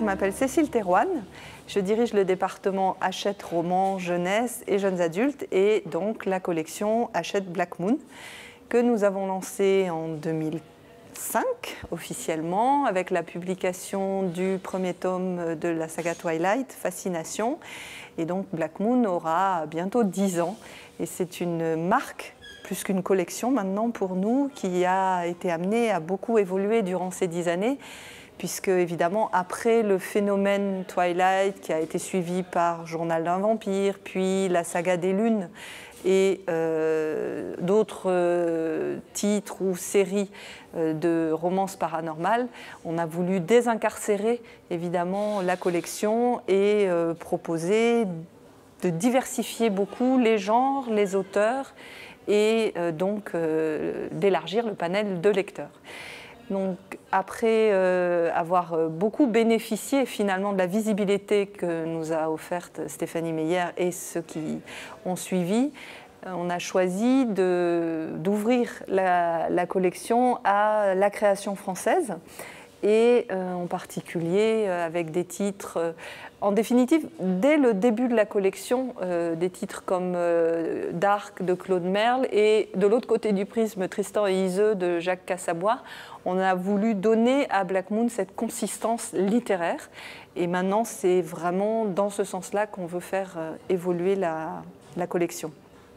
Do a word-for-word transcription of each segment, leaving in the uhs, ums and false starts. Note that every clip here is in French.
je m'appelle Cécile Thérouanne. Je dirige le département Hachette Romans, Jeunesse et Jeunes Adultes et donc la collection Hachette Black Moon que nous avons lancée en deux mille cinq officiellement avec la publication du premier tome de la saga Twilight, Fascination. Et donc Black Moon aura bientôt dix ans et c'est une marque plus qu'une collection maintenant pour nous qui a été amenée à beaucoup évoluer durant ces dix années. Puisque, évidemment, après le phénomène Twilight, qui a été suivi par Journal d'un vampire, puis la saga des lunes, et euh, d'autres euh, titres ou séries euh, de romances paranormales, on a voulu désincarcérer, évidemment, la collection et euh, proposer de diversifier beaucoup les genres, les auteurs, et euh, donc euh, d'élargir le panel de lecteurs. Donc, après euh, avoir beaucoup bénéficié finalement de la visibilité que nous a offerte Stéphanie Meyer et ceux qui ont suivi, on a choisi d'ouvrir la, la collection à la création française et euh, en particulier euh, avec des titres, euh, en définitive, dès le début de la collection, euh, des titres comme euh, Dark de Claude Merle et de l'autre côté du prisme, Tristan et Iseult de Jacques Cassabois. On a voulu donner à Black Moon cette consistance littéraire et maintenant c'est vraiment dans ce sens-là qu'on veut faire euh, évoluer la, la collection.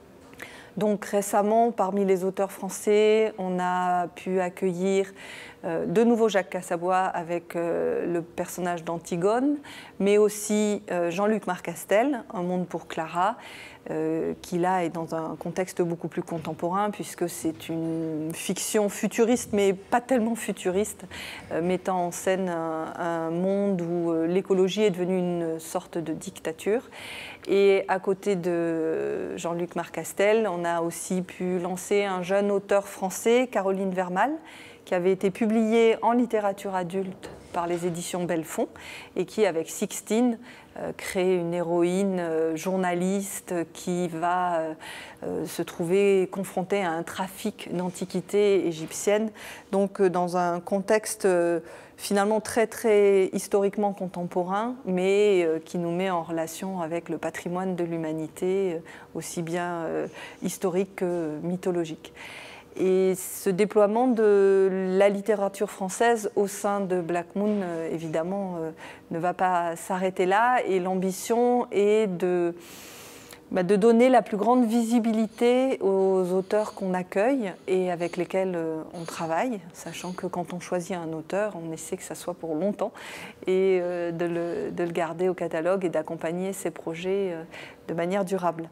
Donc récemment, parmi les auteurs français, on a pu accueillir euh, de nouveau Jacques Cassabois avec euh, le personnage d'Antigone, mais aussi euh, Jean-Luc Marcastel, Un monde pour Clara, euh, qui là est dans un contexte beaucoup plus contemporain puisque c'est une fiction futuriste, mais pas tellement futuriste, euh, mettant en scène un, un monde où euh, l'écologie est devenue une sorte de dictature. Et à côté de Jean-Luc Marcastel, on a aussi pu lancer un jeune auteur français, Caroline Vermal, qui avait été publié en littérature adulte par les éditions Belfond et qui, avec Sixtine, euh, crée une héroïne euh, journaliste qui va euh, euh, se trouver confrontée à un trafic d'antiquités égyptiennes, donc euh, dans un contexte euh, finalement très très historiquement contemporain, mais euh, qui nous met en relation avec le patrimoine de l'humanité, euh, aussi bien euh, historique que mythologique. Et ce déploiement de la littérature française au sein de Black Moon, euh, évidemment, euh, ne va pas s'arrêter là. Et l'ambition est de, bah, de donner la plus grande visibilité aux auteurs qu'on accueille et avec lesquels euh, on travaille, sachant que quand on choisit un auteur, on essaie que ça soit pour longtemps et euh, de, le, de le garder au catalogue et d'accompagner ses projets euh, de manière durable.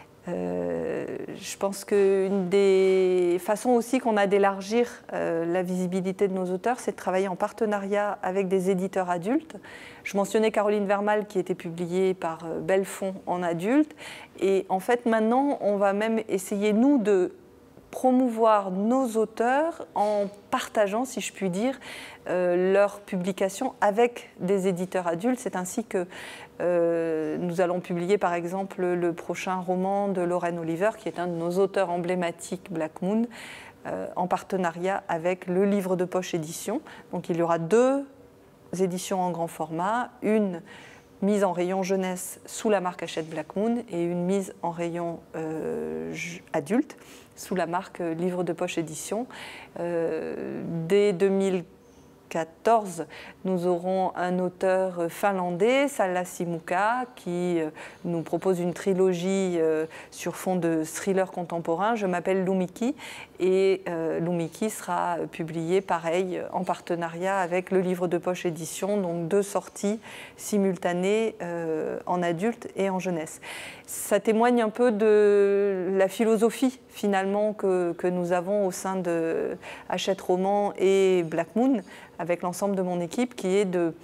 Euh, je pense qu'une des façons aussi qu'on a d'élargir euh, la visibilité de nos auteurs, c'est de travailler en partenariat avec des éditeurs adultes. Je mentionnais Caroline Vermal qui était publiée par euh, Belfond en adulte. Et en fait, maintenant, on va même essayer, nous, de promouvoir nos auteurs en partageant, si je puis dire, euh, leurs publications avec des éditeurs adultes. C'est ainsi que euh, nous allons publier, par exemple, le prochain roman de Lorraine Oliver, qui est un de nos auteurs emblématiques, Black Moon, euh, en partenariat avec le Livre de Poche Édition. Donc il y aura deux éditions en grand format, une mise en rayon jeunesse sous la marque Hachette Black Moon et une mise en rayon euh, adulte sous la marque Livre de Poche Édition. Euh, dès deux mille quatorze, nous aurons un auteur finlandais, Salla Simuka, qui nous propose une trilogie sur fond de thriller contemporain. Je m'appelle Lumiki et euh, Lumiki sera publié pareil en partenariat avec le Livre de Poche Édition, donc deux sorties simultanées euh, en adulte et en jeunesse. Ça témoigne un peu de la philosophie finalement que, que nous avons au sein de Hachette Romans et Black Moon, avec l'ensemble de mon équipe, qui est de,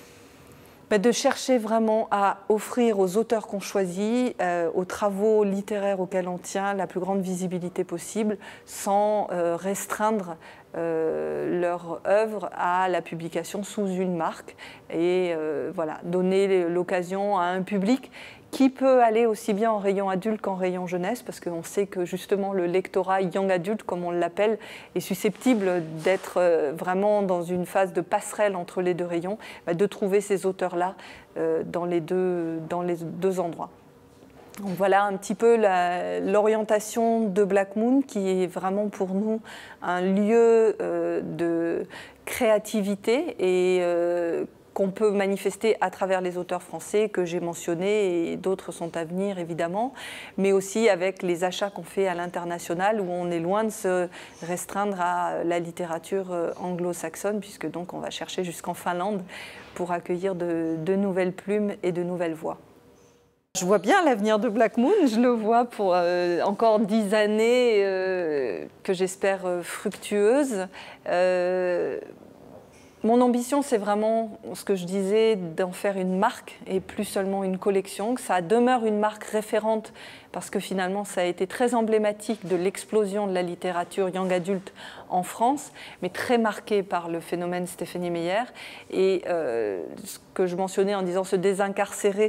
bah, de chercher vraiment à offrir aux auteurs qu'on choisit, euh, aux travaux littéraires auxquels on tient, la plus grande visibilité possible, sans euh, restreindre euh, leur œuvre à la publication sous une marque et euh, voilà, donner l'occasion à un public qui peut aller aussi bien en rayon adulte qu'en rayon jeunesse, parce qu'on sait que justement le lectorat young adulte, comme on l'appelle, est susceptible d'être vraiment dans une phase de passerelle entre les deux rayons, de trouver ces auteurs-là dans les deux, dans les deux endroits. Donc voilà un petit peu l'orientation de Black Moon, qui est vraiment pour nous un lieu euh, de créativité et euh, qu'on peut manifester à travers les auteurs français que j'ai mentionnés, et d'autres sont à venir évidemment, mais aussi avec les achats qu'on fait à l'international, où on est loin de se restreindre à la littérature anglo-saxonne, puisque donc on va chercher jusqu'en Finlande pour accueillir de, de nouvelles plumes et de nouvelles voix. Je vois bien l'avenir de Black Moon, je le vois pour euh, encore dix années euh, que j'espère euh, fructueuses. Euh, Mon ambition, c'est vraiment, ce que je disais, d'en faire une marque et plus seulement une collection, que ça demeure une marque référente, parce que finalement, ça a été très emblématique de l'explosion de la littérature young adulte en France, mais très marqué par le phénomène Stéphanie Meyer. Et euh, ce que je mentionnais en disant se désincarcérer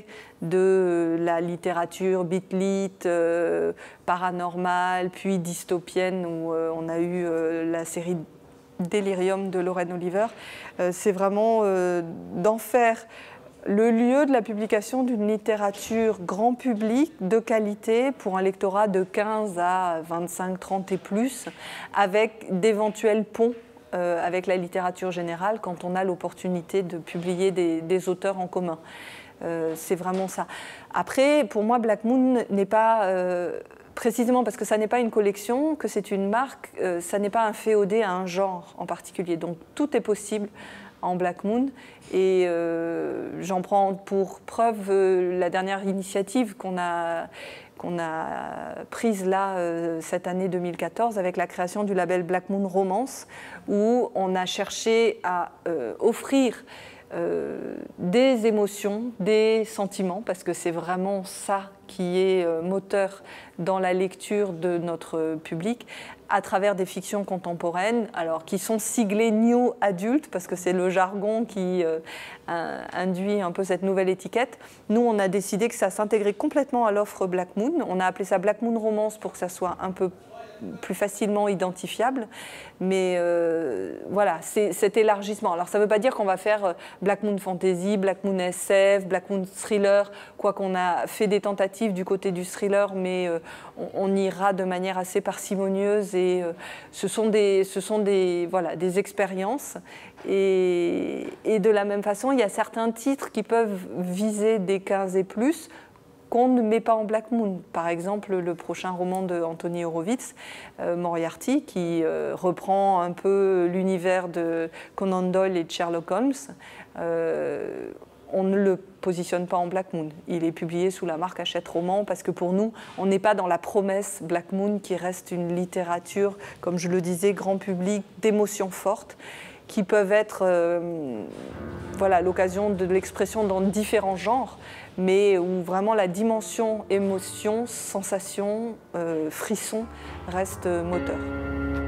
de la littérature beat-lit, euh, paranormale, puis dystopienne, où euh, on a eu euh, la série Delirium de Lorraine Oliver, euh, c'est vraiment euh, d'en faire le lieu de la publication d'une littérature grand public de qualité pour un lectorat de quinze à vingt-cinq, trente et plus, avec d'éventuels ponts euh, avec la littérature générale quand on a l'opportunité de publier des, des auteurs en commun. Euh, c'est vraiment ça. Après, pour moi, Black Moon n'est pas... Euh, précisément parce que ça n'est pas une collection, que c'est une marque, euh, ça n'est pas un féodé à un genre en particulier. Donc tout est possible en Black Moon. Et euh, j'en prends pour preuve euh, la dernière initiative qu'on a, qu'on a prise là euh, cette année deux mille quatorze avec la création du label Black Moon Romance, où on a cherché à euh, offrir Euh, des émotions, des sentiments, parce que c'est vraiment ça qui est euh, moteur dans la lecture de notre public, à travers des fictions contemporaines, alors qui sont siglées New Adult, parce que c'est le jargon qui euh, induit un peu cette nouvelle étiquette. Nous, on a décidé que ça s'intégrait complètement à l'offre Black Moon. On a appelé ça Black Moon Romance pour que ça soit un peu plus facilement identifiable, mais euh, voilà, c'est cet élargissement. Alors ça ne veut pas dire qu'on va faire Black Moon Fantasy, Black Moon S F, Black Moon Thriller, quoi qu'on a fait des tentatives du côté du thriller, mais euh, on, on ira de manière assez parcimonieuse et euh, ce sont des, ce sont des, voilà, des expériences. Et, et de la même façon, il y a certains titres qui peuvent viser des quinze et plus, qu'on ne met pas en Black Moon. Par exemple, le prochain roman de Anthony Horowitz, euh, Moriarty, qui euh, reprend un peu l'univers de Conan Doyle et de Sherlock Holmes. Euh, on ne le positionne pas en Black Moon. Il est publié sous la marque Hachette Roman, parce que pour nous, on n'est pas dans la promesse Black Moon, qui reste une littérature, comme je le disais, grand public, d'émotions fortes, qui peuvent être euh, voilà, l'occasion de l'expression dans différents genres, mais où vraiment la dimension émotion, sensation, euh, frisson reste moteur.